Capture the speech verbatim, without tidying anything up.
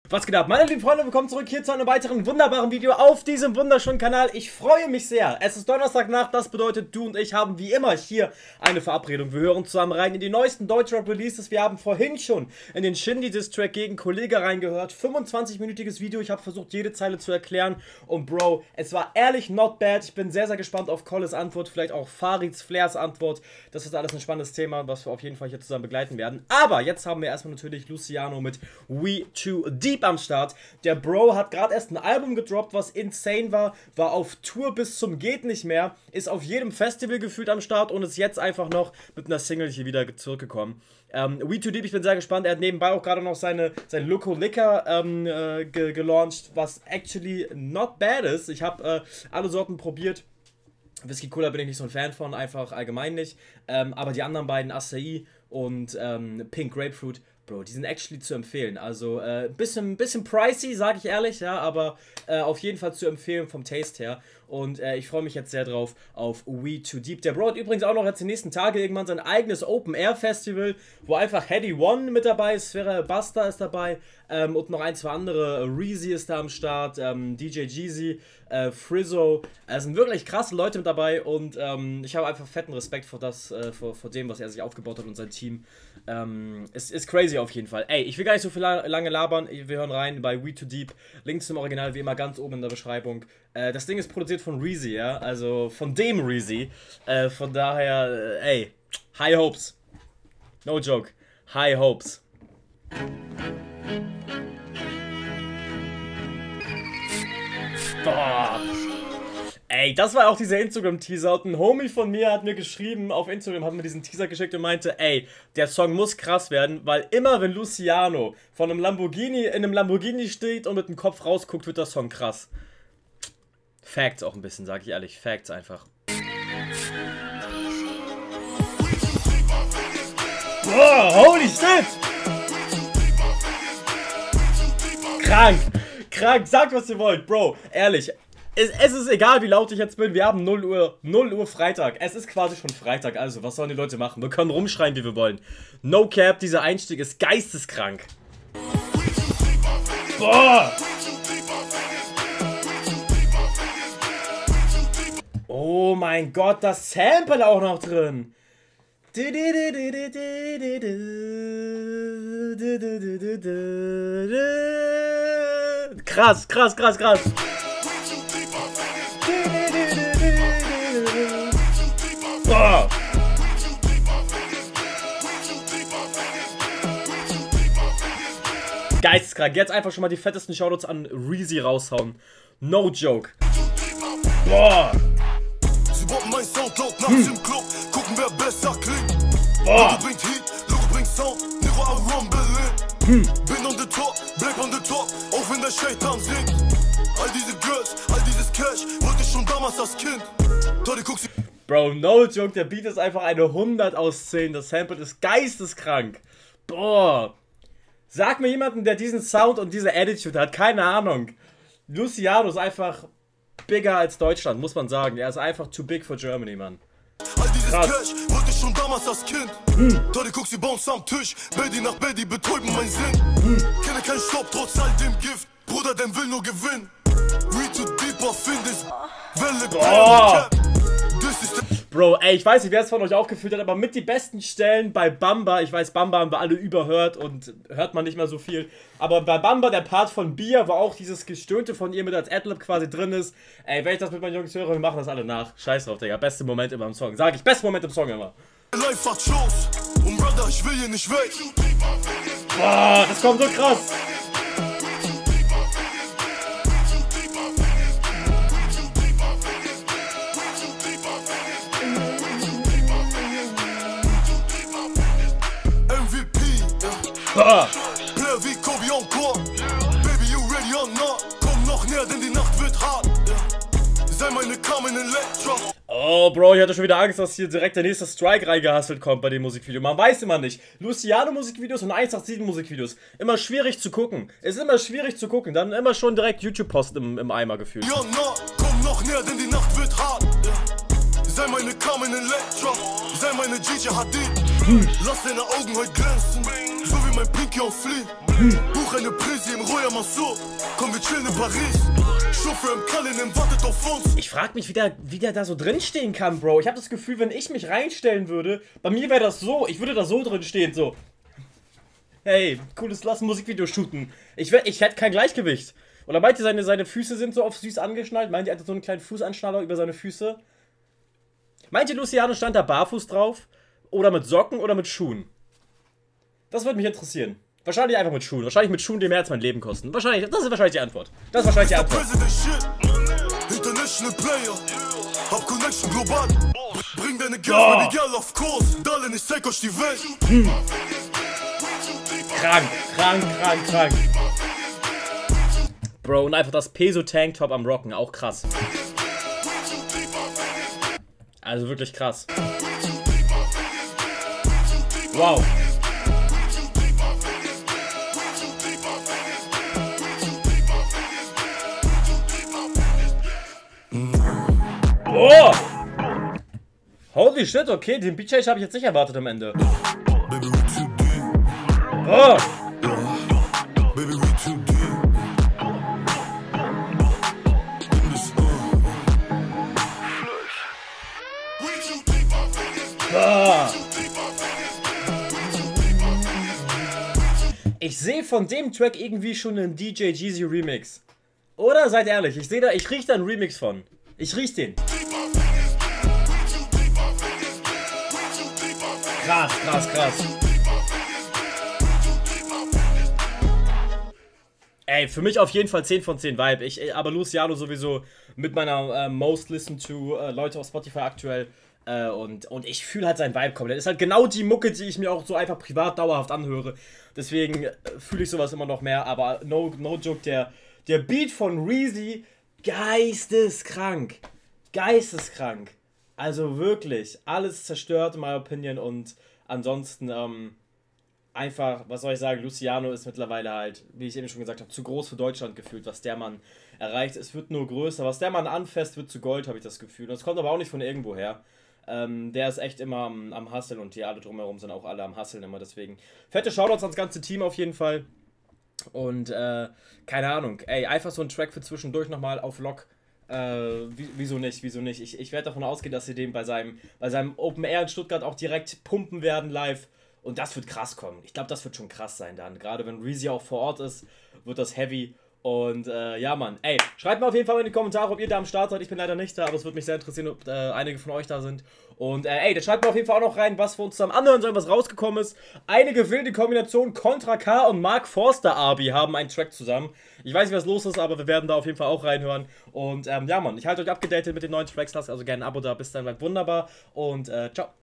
Was geht ab, meine lieben Freunde, willkommen zurück hier zu einem weiteren wunderbaren Video auf diesem wunderschönen Kanal. Ich freue mich sehr. Es ist Donnerstagnacht, das bedeutet, du und ich haben wie immer hier eine Verabredung. Wir hören zusammen rein in die neuesten Deutschrap-Releases. Wir haben vorhin schon in den Shindy-Diss-Track gegen Kollege reingehört. fünfundzwanzig-minütiges Video, ich habe versucht, jede Zeile zu erklären. Und Bro, es war ehrlich not bad. Ich bin sehr, sehr gespannt auf Kolles Antwort, vielleicht auch Farids, Flairs Antwort. Das ist alles ein spannendes Thema, was wir auf jeden Fall hier zusammen begleiten werden. Aber jetzt haben wir erstmal natürlich Luciano mit We Too Deep am Start. Der Bro hat gerade erst ein Album gedroppt, was insane war, war auf Tour bis zum geht nicht mehr, ist auf jedem Festival gefühlt am Start und ist jetzt einfach noch mit einer Single hier wieder zurückgekommen. Ähm, We Too Deep, ich bin sehr gespannt, er hat nebenbei auch gerade noch seine, sein Loco Liquor ähm, äh, ge gelauncht, was actually not bad ist. Ich habe äh, alle Sorten probiert. Whisky Cola bin ich nicht so ein Fan von, einfach allgemein nicht. Ähm, aber die anderen beiden, Acai und ähm, Pink Grapefruit, Bro, die sind actually zu empfehlen. Also, äh, bisschen, bisschen pricey, sage ich ehrlich, ja, aber äh, auf jeden Fall zu empfehlen vom Taste her. Und äh, ich freue mich jetzt sehr drauf auf We Too Deep. Der Bro hat übrigens auch noch jetzt die nächsten Tage irgendwann sein eigenes Open-Air-Festival, wo einfach Heady One mit dabei ist, Sphera Basta ist dabei ähm, und noch ein, zwei andere. Reezy ist da am Start, ähm, D J Jeezy, äh, Frizzo. Es sind wirklich krasse Leute mit dabei und ähm, ich habe einfach fetten Respekt vor, das, äh, vor, vor dem, was er sich aufgebaut hat und sein Team. Ähm, es ist crazy auf jeden Fall. Ey, ich will gar nicht so viel la lange labern. Wir hören rein bei We Too Deep. Link zum Original wie immer ganz oben in der Beschreibung. Äh, das Ding ist produziert von Reezy, ja, also von dem Reezy. Äh, von daher, äh, ey, High Hopes. No joke. High Hopes. Boah. Ey, das war auch dieser Instagram-Teaser und ein Homie von mir hat mir geschrieben, auf Instagram hat mir diesen Teaser geschickt und meinte, ey, der Song muss krass werden, weil immer wenn Luciano von einem Lamborghini in einem Lamborghini steht und mit dem Kopf rausguckt, wird der Song krass. Facts auch ein bisschen, sag ich ehrlich, Facts einfach. Boah, holy shit! Krank, krank, sagt was ihr wollt, Bro, ehrlich. Es, es ist egal, wie laut ich jetzt bin, wir haben null Uhr, null Uhr Freitag. Es ist quasi schon Freitag, also was sollen die Leute machen? Wir können rumschreien, wie wir wollen. No cap, dieser Einstieg ist geisteskrank. Boah! Oh mein Gott, das Sample auch noch drin. Krass, krass, krass, krass. Boah. Geisteskrank. Jetzt einfach schon mal die fettesten Shoutouts an Reezy raushauen. No joke. Boah. Sie wollten mein Soundcloud nach dem Club. Gucken, wer besser klingt. Boah. Logo bringt Heat, Logo bringt Sound. Nero am Rumble. Hm. Bin on the top, bleib on the top. Auch wenn der Shaitan singt. All diese Girls, all dieses Cash. Wollte ich schon damals als Kind. Tolle guckst Bro, no joke, der Beat ist einfach eine hundert aus zehn. Das Sample ist geisteskrank. Boah. Sag mir jemanden, der diesen Sound und diese Attitude hat. Keine Ahnung. Luciano ist einfach bigger als Deutschland, muss man sagen. Er ist einfach too big for Germany, Mann. All dieses Cash wollte ich schon damals als Kind. Hm. Tolle guckst du bounce am Tisch. Baby nach Baby betäuben mein Sinn. Hm. Kenne keinen Stopp trotz all dem Gift. Bruder, der will nur gewinnen. We too deeper findest. Welle, Boah. Bro, ey, ich weiß nicht, wer es von euch auch gefühlt hat, aber mit die besten Stellen bei Bamba, ich weiß, Bamba haben wir alle überhört und hört man nicht mehr so viel, aber bei Bamba, der Part von Bia, wo auch dieses Gestöhnte von ihr mit als Adlib quasi drin ist, ey, wenn ich das mit meinen Jungs höre, wir machen das alle nach. Scheiß drauf, Digga, beste Moment immer im Song, sag ich, beste Moment im Song immer. Life hat Shows und Brother, ich will hier nicht weg. Boah, das kommt so krass. Boah. Wie Kobe encore. Baby, you ready or not? Komm noch näher, denn die Nacht wird hart. Sei meine Carmen Electra. Oh, Bro, ich hatte schon wieder Angst, dass hier direkt der nächste Strike reingehustelt kommt bei dem Musikvideo. Man weiß immer nicht. Luciano Musikvideos und eins acht sieben Musikvideos. Immer schwierig zu gucken. Ist immer schwierig zu gucken. Dann immer schon direkt YouTube-Post im, im Eimer gefühlt. Ja, na, komm noch näher, denn die Nacht wird hart. Sei meine Carmen Electra, sei meine Gigi Hadid. Lass deine Augen heute glänzen, so wie mein Pinky auf Flee. Buch eine Prise im Royal Mansour, komm wir chillen in Paris. Chauffeur im Cullinan wartet auf uns. Ich frag mich, wie der, wie der da so drinstehen kann, Bro. Ich habe das Gefühl, wenn ich mich reinstellen würde, bei mir wäre das so, ich würde da so drin stehen, so. Hey, cooles, lass ein Musikvideo shooten. Ich, ich hätte kein Gleichgewicht. Oder meint ihr, seine, seine Füße sind so auf süß angeschnallt? Meint ihr, er hat so einen kleinen Fußanschnaller über seine Füße? Meint ihr, Luciano stand da barfuß drauf? Oder mit Socken oder mit Schuhen? Das würde mich interessieren. Wahrscheinlich einfach mit Schuhen. Wahrscheinlich mit Schuhen, die mehr als mein Leben kosten. Wahrscheinlich, das ist wahrscheinlich die Antwort. Das ist wahrscheinlich die Antwort. International Player, hab Connection global. Bring deine Girl, baby girl auf Kurs. Darling, ich zeig euch die Welt. Hm. Krank, krank, krank, krank. Bro, und einfach das Peso-Tanktop am Rocken, auch krass. Also wirklich krass. Wow. Oh! Holy shit, okay, den Beat Change habe ich jetzt nicht erwartet am Ende. Oh! Ah. Ich sehe von dem Track irgendwie schon einen D J Jeezy Remix. Oder? Seid ehrlich, ich sehe da, ich rieche da einen Remix von. Ich riech den. Krass, krass, krass. Ey, für mich auf jeden Fall zehn von zehn Vibe. Ich, aber Luciano sowieso mit meiner äh, Most Listened to äh, Leute auf Spotify aktuell. Äh, und, und ich fühle halt seinen Vibe komplett. Das ist halt genau die Mucke, die ich mir auch so einfach privat dauerhaft anhöre. Deswegen äh, fühle ich sowas immer noch mehr. Aber no, no joke, der, der Beat von Reezy, geisteskrank. Geisteskrank. Also wirklich, alles zerstört in meiner Opinion. Und ansonsten, ähm, einfach, was soll ich sagen, Luciano ist mittlerweile halt, wie ich eben schon gesagt habe, zu groß für Deutschland gefühlt, was der Mann erreicht. Es wird nur größer. Was der Mann anfasst, wird zu Gold, habe ich das Gefühl. Und das kommt aber auch nicht von irgendwo her. Ähm, der ist echt immer am, am Hustlen und die alle drumherum sind auch alle am Hustlen immer, deswegen. Fette Shoutouts ans ganze Team auf jeden Fall. Und, äh, keine Ahnung, ey, einfach so ein Track für zwischendurch nochmal auf Lock. Äh, wieso nicht, wieso nicht? Ich, ich werde davon ausgehen, dass sie den bei seinem, bei seinem Open Air in Stuttgart auch direkt pumpen werden live. Und das wird krass kommen. Ich glaube, das wird schon krass sein dann. Gerade wenn Reezy auch vor Ort ist, wird das heavy. Und äh, ja, Mann, ey, schreibt mal auf jeden Fall in die Kommentare, ob ihr da am Start seid. Ich bin leider nicht da, aber es würde mich sehr interessieren, ob äh, einige von euch da sind. Und äh, ey, dann schreibt mal auf jeden Fall auch noch rein, was wir uns zusammen anhören sollen, was rausgekommen ist. Einige wilde Kombinationen, Contra K und Mark Forster Abi haben einen Track zusammen. Ich weiß nicht, was los ist, aber wir werden da auf jeden Fall auch reinhören. Und ähm, ja, Mann, ich halte euch abgedatet mit den neuen Tracks. Lasst also gerne ein Abo da. Bis dann, bleibt wunderbar. Und äh, ciao.